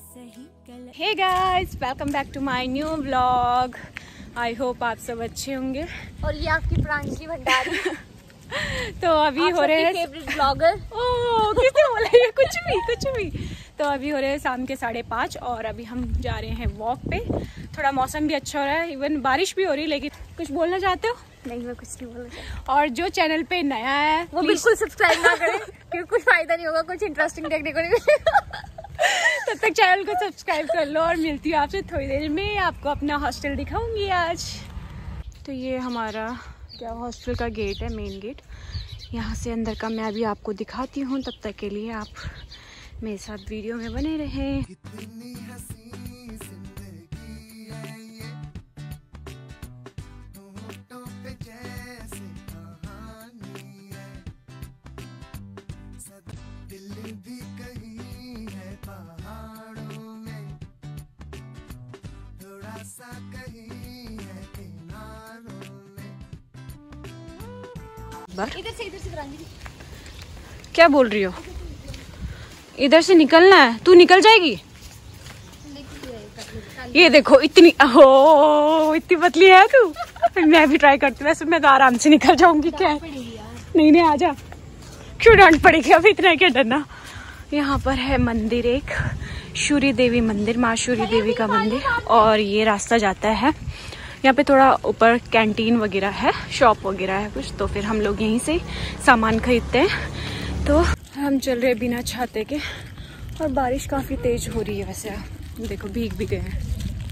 Hey guys, welcome back to my new vlog. I hope आप सब अच्छे होंगे। और ये आपकी प्रांजलि भंडारी तो अभी हो रहे हैं फेवरेट ब्लॉगर। ओह किसने बोला ये? कुछ भी। तो अभी हो रहे हैं शाम के 5:30 और अभी हम जा रहे हैं वॉक पे। थोड़ा मौसम भी अच्छा हो रहा है, इवन बारिश भी हो रही है। लेकिन कुछ बोलना चाहते हो? नहीं, मैं कुछ नहीं बोलना चाहती। और जो चैनल पे नया है वो बिल्कुल सब्सक्राइब ना करें क्योंकि कुछ फायदा नहीं होगा, कुछ इंटरेस्टिंग देखने को नहीं मिलेगा। तब तक चैनल को सब्सक्राइब कर लो और मिलती हूँ आपसे थोड़ी देर में। आपको अपना हॉस्टल दिखाऊंगी आज। तो ये हमारा क्या हॉस्टल का गेट है, मेन गेट। यहाँ से अंदर का मैं अभी आपको दिखाती हूँ। तब तक के लिए आप मेरे साथ वीडियो में बने रहें। इधर से प्रांजलि। क्या बोल रही हो? इधर से निकलना है? तू निकल जाएगी। ये देखो इतनी पतली है तू। मैं भी ट्राई करती हूँ। वैसे मैं तो आराम से निकल जाऊंगी। क्या नहीं आजा। क्यों डांट पड़ेगी? अभी इतना क्या डरना। यहाँ पर है मंदिर, एक शूरी देवी मंदिर, माँ शूरी देवी का मंदिर। और ये रास्ता जाता है यहाँ पे। थोड़ा ऊपर कैंटीन वगैरह है, शॉप वगैरह है कुछ। तो फिर हम लोग यहीं से सामान खरीदते हैं। तो हम चल रहे बिना छाते के। और बारिश काफ़ी तेज हो रही है। वैसे देखो भीग भी गए हैं।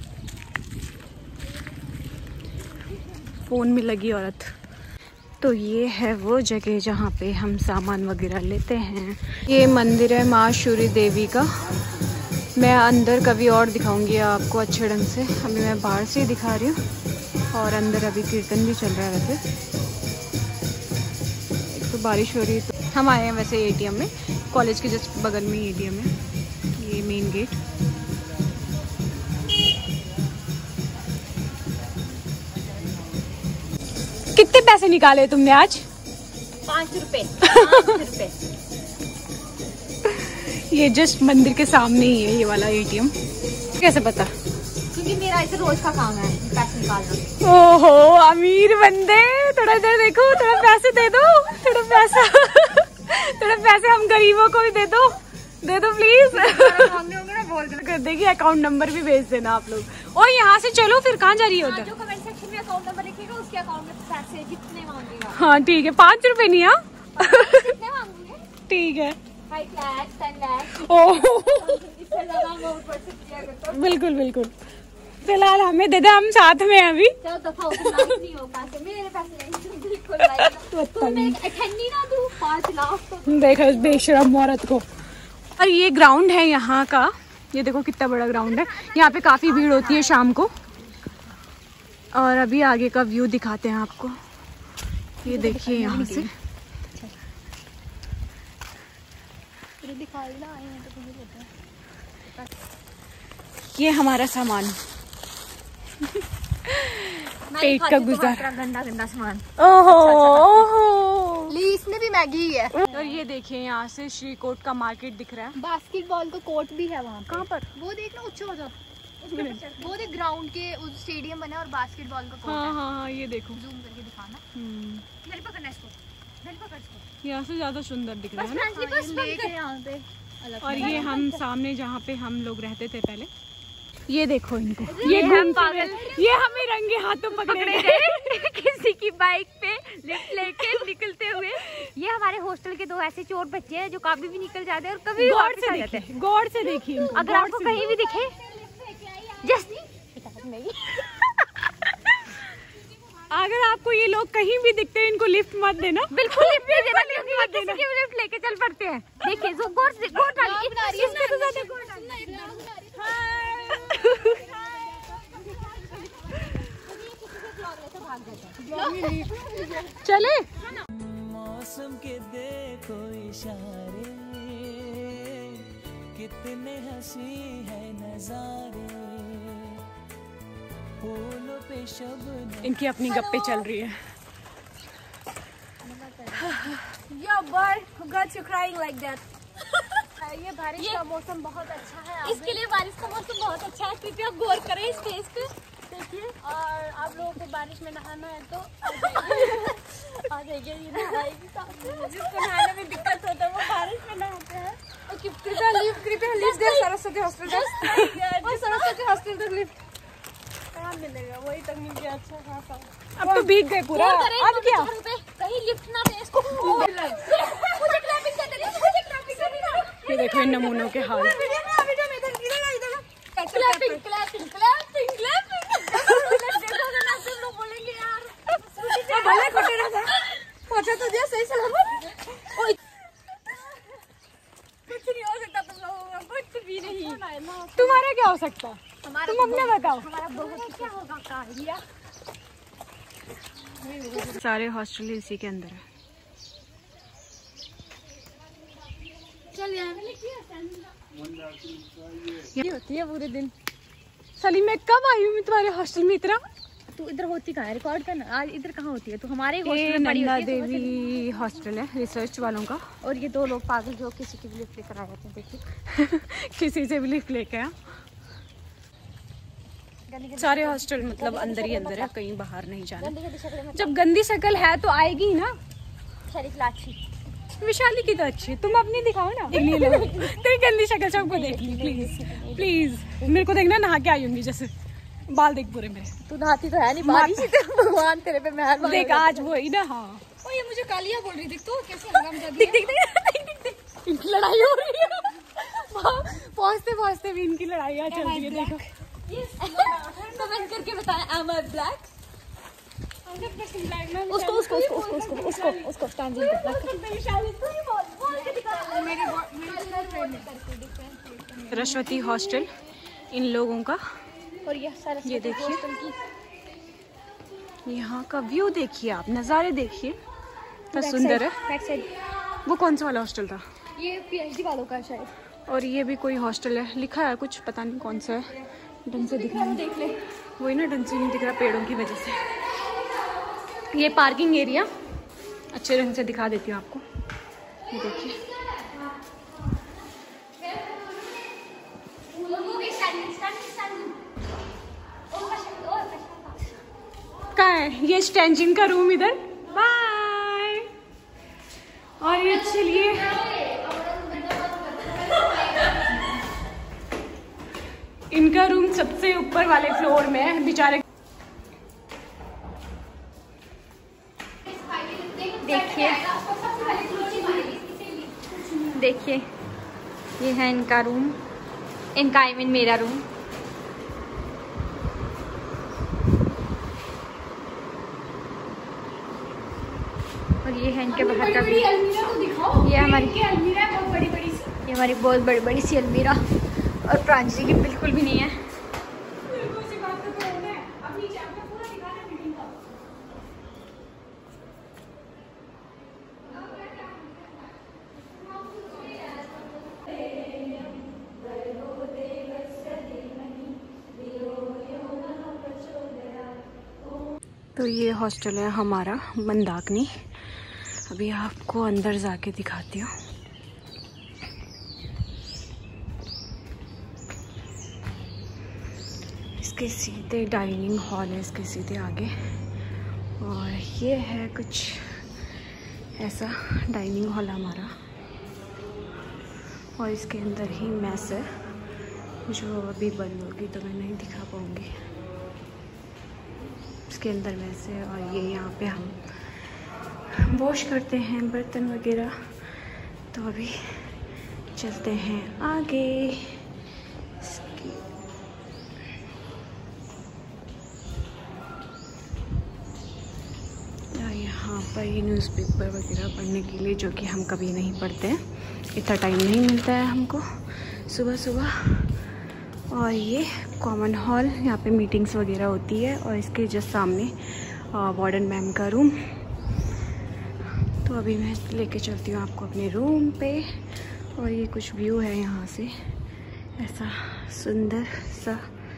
फ़ोन में लगी औरत। तो ये है वो जगह जहाँ पे हम सामान वगैरह लेते हैं। ये मंदिर है माँ शूरी देवी का। मैं अंदर कभी और दिखाऊंगी आपको अच्छे ढंग से। अभी मैं बाहर से ही दिखा रही हूँ। और अंदर अभी कीर्तन भी चल रहा है। वैसे एक तो बारिश हो रही है। तो हम आए हैं वैसे एटीएम में। कॉलेज के जस्ट बगल में एटीएम है। ये मेन गेट। कितने पैसे निकाले तुमने आज? 5 रुपए। ये जस्ट मंदिर के सामने ही है ये वाला एटीएम। कैसे पता? क्योंकि मेरा ऐसे रोज का काम है पैसे निकालना। ओहो अमीर बंदे, थोड़ा इधर देखो। थोड़ा पैसे दे दो, थोड़ा पैसे हम गरीबों को भी दे दो प्लीज। कर देगी। अकाउंट नंबर भी भेज देना आप लोग। और यहाँ से चलो फिर कहाँ जा रही है? उधर जो कमेंट सेक्शन में अकाउंट नंबर लिखेगा उसके अकाउंट में पैसे जितने मांगेगा। हाँ ठीक है। 5 रुपए नहीं। हाँ कितने मांगेंगे? ठीक है। 5 लाख 10 लाख। ओह इससे ज्यादा हम ऊपर से किया करते हैं। बिल्कुल। फिलहाल हमें दे दे, हम साथ में हैं अभी। चलो दफा हो, नहीं हो पैसे मेरे पैसे नहीं। बिल्कुल तुम्हें अठन्नी ना दूं 5 लाख। देखो बेशरम औरत को। और ये ग्राउंड है यहाँ का। ये देखो कितना बड़ा ग्राउंड है। यहाँ पे काफी भीड़ होती है शाम को। और अभी आगे का व्यू दिखाते हैं आपको। ये देखिए यहाँ से। ये हमारा सामान। पेट का गुजार। गंदा सामान। ओहो इसमें भी मैगी ही है। और ये देखिए यहाँ से श्री कोट का मार्केट दिख रहा है। बास्केटबॉल का कोर्ट भी है वहाँ। कहाँ पर? वो देखना ऊंचा हो जाता। वो देख ग्राउंड के उस स्टेडियम बना और बास्केटबॉल का कोर्ट है। हाँ ये देखो। जूम करके दिखाना। मेरे पकड़ना इसको। यहाँ से ज्यादा सुंदर दिख रहा है ना। यहाँ पे। और ये हम सामने जहाँ पे हम लोग रहते थे पहले। ये देखो इनको। ये हमें रंगे हाथों पकड़े गए किसी की बाइक पे लिफ्ट लेके निकलते हुए। ये हमारे हॉस्टल के 2 ऐसे चोर बच्चे हैं जो कभी भी निकल जाते हैं और कभी गौर से देखिए। अगर आपको कहीं भी दिखे नहीं अगर आपको ये लोग कहीं भी दिखते हैं, इनको लिफ्ट मत देना। बिल्कुल लिफ्ट नहीं देना क्योंकि किसी की लिफ्ट लेके चल पड़ते हैं। देखिए जो गौर चले। मौसम के देखो इशारे, कितने हंसी है नजारे। इनकी अपनी गप्पे चल रही है। Yo boy, who got you crying like that? ये बारिश का मौसम बहुत अच्छा है। इसके लिए बारिश का मौसम बहुत अच्छा है, कृपया गौर करें इस फेस पे। देखिए, और आप लोगों को बारिश में नहाना है तो आ जाइए। जिसको नहाने में दिक्कत होता है वो बारिश में नहाते हैं। कृपया लिफ्ट दे सरस्वती हॉस्टल तक। सरस्वती हॉस्टल तक लिफ्ट कहाँ मिलेगा? वही तक मिल गया अच्छा खासा। अब तो भीग गए पूरा। अब क्या कहीं लिफ्ट ना दे इसको। मुझे क्लैपिंग कर देनी, मुझे क्लैपिंग करनी ना। ये देखो इन नमूनों के हाल। Clapping clapping clapping clapping. देखोगे ना तुम लोग बोलेंगे यार भले खोटे ना था, पहुंचा तो दिया सही सलामत। कुछ नहीं हो सकता तुम लोगों का, कुछ भी नहीं। तुम्हारा क्या हो सकता? तुम अपने बताओ। हमारा बहुत क्या होगा कार्य। सारे हॉस्टल इसी के अंदर है। चल यार ये होती है पूरे दिन। सलीम मैं कब आई हूँ मैं तुम्हारे हॉस्टल में इतना? तू इधर होती कहाँ है? रिकॉर्ड करना। आज इधर कहाँ होती है? तू हमारे ये हॉस्टल में पड़ी नंदा होती है। देवी हॉस्टल है रिसर्च वालों का। और ये दो लोग पागल जो किसी की भी लिफ्ट लेकर आ जाते हैं। देखिए किसी से भी लिफ्ट लेके आ। सारे हॉस्टल मतलब अंदर ही अंदर है, कहीं बाहर नहीं जाना। जब गंदी शक्ल है तो आएगी ही ना। विशाली की तो अच्छी है, तुम अपनी दिखाओ ना। तेरी गंदी शक्ल सबको देख ली प्लीज प्लीज। मेरे को देखना नहा के आई होंगी जैसे, बाल देख पूरे मेरे। तू नहाती तो है नहीं, बारिश ही तो भगवान तेरे पे मेहरबान। देख आज वो ही ना। हाँ ओ ये मुझे कालिया बोल रही थी तो कैसे हरामजादी देख देख देख इनकी लड़ाई हो रही है। पहुंचते पहुंचते भी इनकी लड़ाई चल रही है। देखो कमेंट करके बताएं am I black? उसको उसको उसको उसको उसको उसको उसको स्टैंडिंग सरस्वती हॉस्टल इन लोगों का। और ये सारा ये देखिए, यहाँ का व्यू देखिए, आप नज़ारे देखिए, इतना सुंदर है। बैक साइड वो कौन सा वाला हॉस्टल था? ये पीएचडी वालों का शायद। और ये भी कोई हॉस्टल है, लिखा है कुछ, पता नहीं कौन सा है, ढंग से दिख रहा है। देख ले वही ना, ढंग से नहीं दिख रहा पेड़ों की वजह से। ये पार्किंग एरिया अच्छे ढंग से दिखा देती हूँ आपको। ये देखिए कहाँ है ये स्टैंजिन का रूम इधर। बाय। और ये चलिए इनका रूम सबसे ऊपर वाले फ्लोर में है बेचारे। देखिए देखिए ये है इनका रूम, इनका आई मीन मेरा रूम। और ये है इनके बाहर का भी। ये हमारी अलमीरा बहुत बड़ी बड़ी सी, ये हमारी बहुत बड़ी बड़ी सी अलमीरा। और प्रांजलि की बिल्कुल भी नहीं है। तो ये हॉस्टल है हमारा मंदाकिनी। अभी आपको अंदर जाके दिखाती हूँ। इसके सीधे डाइनिंग हॉल है, इसके सीधे आगे। और ये है कुछ ऐसा डाइनिंग हॉल हमारा। और इसके अंदर ही मैस है जो अभी बंद होगी तो मैं नहीं दिखा पाऊँगी। इसके अंदर मैस है और ये यहाँ पे हम वॉश करते हैं बर्तन वगैरह। तो अभी चलते हैं आगे। यहाँ पर ये न्यूज़पेपर वगैरह पढ़ने के लिए, जो कि हम कभी नहीं पढ़ते हैं, इतना टाइम नहीं मिलता है हमको सुबह सुबह। और ये कॉमन हॉल, यहाँ पे मीटिंग्स वगैरह होती है। और इसके जस्ट सामने वार्डन मैम का रूम। तो अभी मैं लेके चलती हूँ आपको अपने रूम पे। और ये कुछ व्यू है यहाँ से, ऐसा सुंदर सा।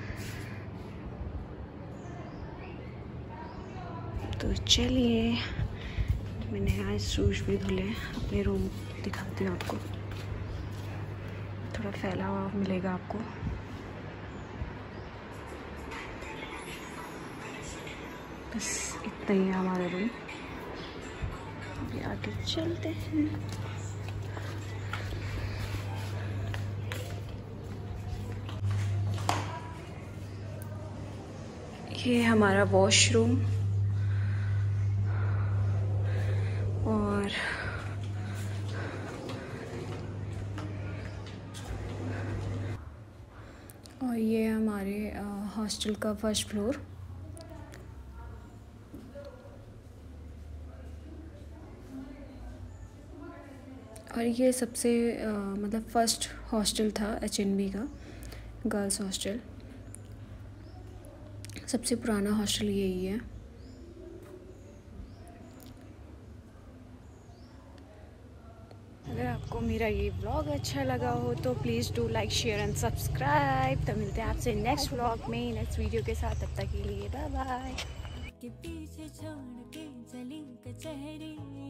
तो चलिए, मैंने आज शूज भी धुले, अपने रूम दिखाती हूँ आपको। थोड़ा फैला हुआ मिलेगा आपको। बस इतना ही है हमारा रूम। अभी आगे चलते हैं। ये हमारा वॉशरूम और ये हमारे हॉस्टल का फर्स्ट फ्लोर। और ये सबसे मतलब फर्स्ट हॉस्टल था HNB का, गर्ल्स हॉस्टल। सबसे पुराना हॉस्टल यही है। अगर आपको मेरा ये व्लॉग अच्छा लगा हो तो please do like, share and subscribe. तो मिलते हैं आपसे नेक्स्ट व्लॉग में, नेक्स्ट वीडियो के साथ। तब तक के लिए बाय बाय। के पीछे छोड़ के चली कचहरी।